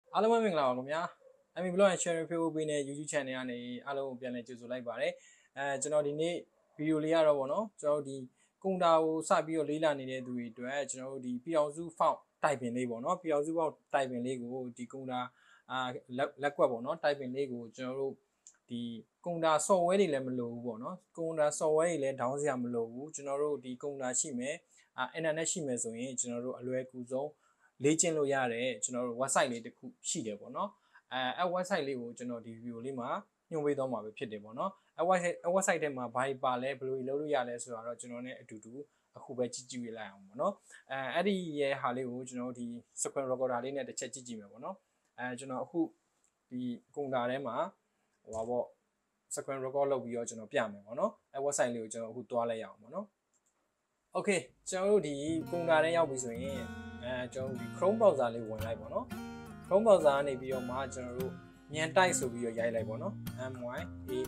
အားလုံးပဲမင်္ဂလာပါခင်ဗျာ MB Blog and Sharing Facebook Page နဲ့ YouTube Channel ကနေအားလုံးကိုပြန်လည်ကြိုဆိုလိုက်ပါတယ်ကျွန်တော်ဒီနေ့ဗီဒီယိုလေးရတော့ဗောနော်ကျွန်တော်ဒီကွန်တာကိုစပြီးတော့လေးလာနေတဲ့သူတွေအတွက်ကျွန်တော်တို့ဒီပြည်အောင်စုဖောက်တိုင်ပင်လေးဗောနော်ပြည်အောင်စုဖောက်တိုင်ပင်လေးကိုဒီကွန်တာလက်ကွက်ဗောနော်တိုင်ပင်လေးကိုကျွန်တော်တို့ဒီကွန်တာ software တွေလည်းမလိုဘူးဗောနော်ကွန်တာ software တွေလည်း down စရာမလိုဘူးကျွန်တော်တို့ဒီကွန်တာရှိမယ်internet ရှိမယ်ဆိုရင်ကျွန်တော်တို့အလွယ်ကူဆုံးလေ့ကျင့်လို့ရတယ်ကျွန်တော်တို့ website လေးတစ်ခုရှိတယ်ပေါ့နော်အဲ website လေးကိုကျွန်တော်ဒီ video လေးမှာညွှန်ပေးသွားမှာပဲဖြစ်တယ်ပေါ့နော်website ထဲမှာဘာတွေပါလဲဘယ်လိုလုပ်လို့ရလဲဆိုတော့ကျွန်တော်နဲ့အတူတူအခုပဲကြည့်ကြည့်လိုက်အောင်ပေါ့နော်အဲ့ဒီရဲ့ဟာလေးကိုကျွန်တော်ဒီ screen recorder လေးနဲ့တစ်ချက်ကြည့်ကြည့်မယ်ပေါ့နော်ကျွန်တော်အခုဒီကွန်တာထဲမှာဟိုပါပေါ့ screen record လုပ်ပြီးတော့ကျွန်တော်ပြမယ်ပေါ့နော်website လေးကိုကျွန်တော်အခုတွားလိုက်ရအောင်ပေါ့နော် Okay ကျွန်တော်တို့ဒီကွန်တာထဲရောက်ပြီဆိုရင်ကျွန်တော်ဒီ Chrome browser လေးဝင်လိုက်ပေါ့နော် Chrome browser ကနေပြီးတော့မှကျွန်တော်တို့မြန်တိုက်ဆိုပြီးတော့ရိုက်လိုက်ပေါ့နော် MYAN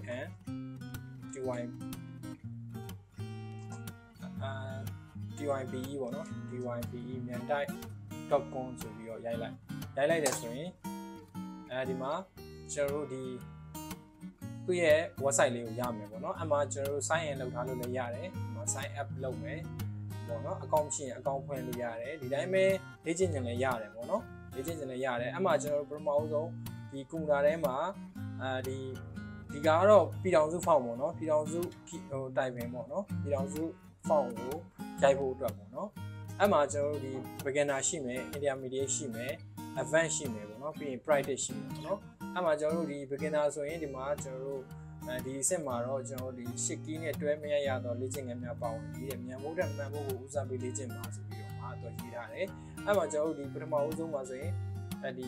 DYPE ပေါ့နော် DYPE မြန်တိုက် .com ဆိုပြီးတော့ရိုက်လိုက်တယ်ဆိုရင်ဒီမှာကျွန်တော်တို့ဒီသူ့ရဲ့ website လေးကိုရမယ်ပေါ့နော်အမှကျွန်တော်တို့ sign in လုပ်ထားလို့လည်းရတယ်ဒီမှာ sign up လုပ်မယ်ပေါ့နော်အကောင့်ရှိရင်အကောင့်ဖွင့်လို့ရတယ်ဒီတိုင်းပဲလေ့ကျင့်ကြံလည်းရတယ်ပေါ့နော်လေ့ကျင့်ကြံလည်းရတယ်အမှကျွန်တော်တို့ပထမဆုံးဒီကွန်တာထဲမှာဒီကတော့ပြည်တော်စုဖောင်ပေါ့နော်ပြည်တော်စုဟိုတိုင်ပင်ပေါ့နော်ပြည်တော်စုဖောင်ကိုရိုက်ဖို့အတွက်ပေါ့နော်အဲ့မှာကျွန်တော်တို့ဒီ beginner ရှိမယ် intermediate ရှိမယ် advanced ရှိမယ်ပေါ့နော်ပြီးရင် practice ရှိမယ်ပေါ့နော်အဲ့မှာကျွန်တော်တို့ဒီ beginner ဆိုရင်ဒီမှာကျွန်တော်တို့ဒီအဆင့်မှာတော့ကျွန်တော်ဒီ8 key နဲ့တွဲမရတော့လေ့ကျင့်ခန်းများပါဝင်ပြီးတယ်မြန်မို့တဲ့မှန်ဖို့ကိုဦးစားပေးလေ့ကျင့်ပါဆိုပြီးတော့မှာတော့ရေးထားတယ်အဲ့မှာကျွန်တော်တို့ဒီပထမဦးဆုံးမှာဆိုရင်ဒီ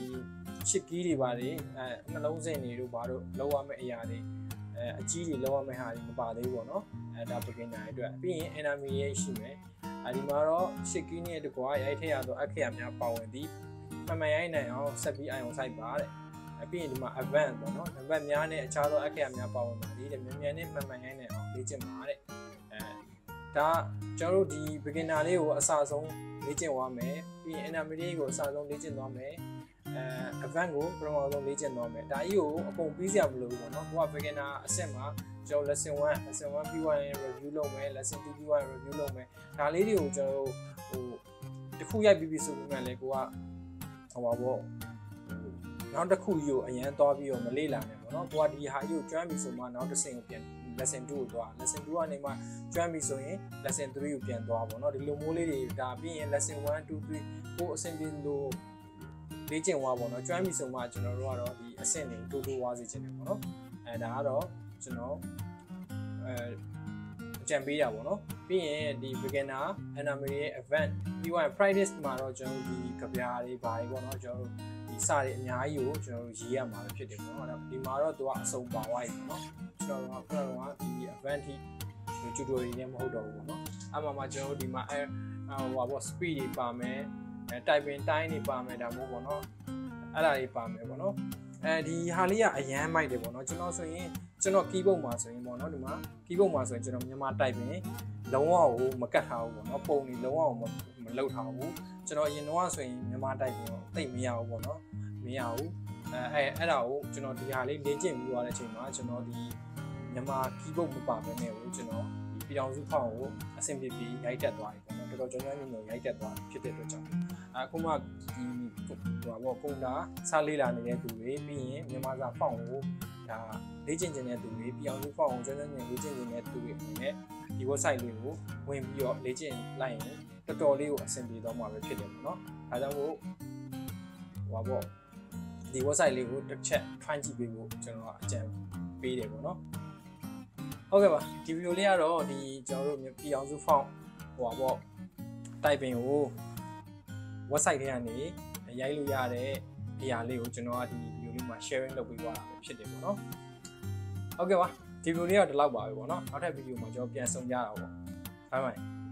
8 key တွေပါတယ်နှလုံးစင်တွေတို့ဘာတို့လောက်ရမယ့်အရာတွေအကြီးတွေလောက်ရမယ့်ဟာတွေမပါသေးဘူးပေါ့နော်ဒါ beginner အတွက်ပြီးရင် intermediate ရှိမယ်ဒီမှာတော့8 key နဲ့တကွာရိုက်ထည့်ရတော့အခရာများပါဝင်ပြီးမှန်ရိုက်နိုင်အောင်ဆက်ပြီး ion site ပါတဲ့ပြီးရင်ဒီမှာ advance ပေါ့နော်နံပါတ်များနဲ့အခြားသောအခရာများပါဝင်ပါသေးတယ်မြန်မြန်နဲ့မှန်ရိုက်နိုင်အောင်လေ့ကျင့်ပါတဲ့ဒါကျွန်တော်တို့ဒီ beginner လေးကိုအစဆုံးလေ့ကျင့်သွားမယ်ပြီးရင် intermediate ကိုအစဆုံးလေ့ကျင့်သွားမယ်advance ကိုပထမဆုံးလေ့ကျင့်သွားမယ်ဒါကြီးကိုအကုန်ပြီးစရာမလိုဘူးပေါ့နော်ကိုက beginner အဆင့်မှာကျွန်တော် lesson 1ပြီးသွားရင် review လုပ်မယ် lesson 2ပြီးသွားရင် review လုပ်မယ်ဒါလေးတွေကိုကျွန်တော်တို့ဟိုတစ်ခုရိုက်ပြီးဆိုပြီးမှလည်းကိုကဟိုပါပေါ့နောက်တစ်ခုကြီးကိုအရန်သွားပြီးတော့မလေ့လာနဲ့ပေါ့နော်ကိုကဒီဟာကြီးကိုကျွမ်းပြီဆိုမှနောက်တစ်ဆင့်ကိုပြန် lesson 2ကိုသွား lesson 2ကနေမှကျွမ်းပြီဆိုရင် lesson 3ကိုပြန်သွားပေါ့နော်ဒီလိုမျိုးလေးတွေဒါပြီးရင် lesson 1 2 3ကိုအဆင့်ပြေလို့လေ့ကျင့်သွားပေါ့နော်ကျွမ်းပြီဆိုမှကျွန်တော်တို့ကတော့ဒီအဆင့်တွေတိုးဝါးစေချင်တယ်ပေါ့နော်ဒါကတော့ကျွန်တော်အကြံပေးတာပေါ့နော်ပြီးရင်ဒီ beginner intermediate advanced ပြီးရင် practice မှာတော့ကျွန်တော်ဒီကြပြားတွေဘာတွေပေါ့နော်ကျွန်တော်တို့ဒီစာတွေအများကြီးကိုကျွန်တော်တို့ရေးရမှာဖြစ်တယ်ပေါ့နော်ဒီမှာတော့သူကအစုံပါသွားပြီပေါ့နော်ကျွန်တော်တို့ကဒီ advanced tutorial တွေနဲ့မဟုတ်တော့ဘူးပေါ့နော်အမှကျွန်တော်တို့ဒီမှာဟိုပါပေါ့ speed တွေပါမယ်typing time တွေပါမယ်ဒါမျိုးပေါ့နော်အဲ့ဒါတွေပါမယ်ပေါ့နော်ဒီဟာလေးကအရန်မိုက်တယ်ပေါ့နော်ကျွန်တော်ဆိုရင်ကျွန်တော် keyboard မှာဆိုရင်ပေါ့နော်ဒီမှာ keyboard မှာဆိုရင်ကျွန်တော်မြန်မာ typing လုံးဝကိုမကတ်ထားဘူးပေါ့နော်ပုံတွေလုံးဝကိုမလုပ်ထားဘူးကျွန်တော်အရင်တော့ဆိုရင်မြန်မာ typing ကိုသိမရဘူးပေါ့နော်မရဘူးအဲ့ဒါကိုကျွန်တော်ဒီဟာလေးလေ့ကျင့်ပြီးသွားတဲ့အချိန်မှာကျွန်တော်ဒီမြန်မာ keyboard မပါဘဲနဲ့ကိုကျွန်တော်ဒီပြည်အောင်စုဖောက်ကိုအဆင်ပြေပြေရိုက်တက်သွားပြီပေါ့နော်တော်တော်ကျွမ်းကျွမ်းညွှန်ရိုက်တက်သွားဖြစ်တဲ့အတွက်ကြောင့်အခုမှဒီဟိုပေါ့ကွန်တာစားလေးလာနေတဲ့သူတွေပြီးရင်မြန်မာစာဖောက်ကိုဒါလေ့ကျင့်နေတဲ့သူတွေပြည်အောင်စုဖောက်ကိုကျွမ်းကျွမ်းညွှန်လေ့ကျင့်နေတဲ့သူတွေအနေနဲ့ဒီ website လေးကိုဝင်ပြီးတော့လေ့ကျင့်လိုက်ရင်တော်တော်လေးကိုအဆင်ပြေသွားမှာပဲဖြစ်တယ်ပေါ့နော်ဒါကြောင့်မို့ဟိုပေါ့ဒီ website လေးကိုတစ်ချက် try ကြည့်ပေးဖို့ကျွန်တော်အကြံပေးတယ်ပေါ့နော်ဟုတ်ကဲ့ပါဒီဗီဒီယိုလေးကတော့ဒီကျွန်တော်တို့ပြည်အောင်စုဖောက်ဟိုပေါ့တိုင်ပင်ကို website ထဲကနေရိုက်လို့ရတဲ့အရာလေးကိုကျွန်တော်ကဒီဗီဒီယိုလေးမှာ sharing လုပ်ပေးသွားတာပဲဖြစ်တယ်ပေါ့နော်ဟုတ်ကဲ့ပါဒီဗီဒီယိုလေးကတော့ဒီလောက်ပါပဲပေါ့နော်နောက်ထပ်ဗီဒီယိုမှာကျွန်တော်ပြန်ဆုံကြတာပေါ့ဘိုင်ဘိုင်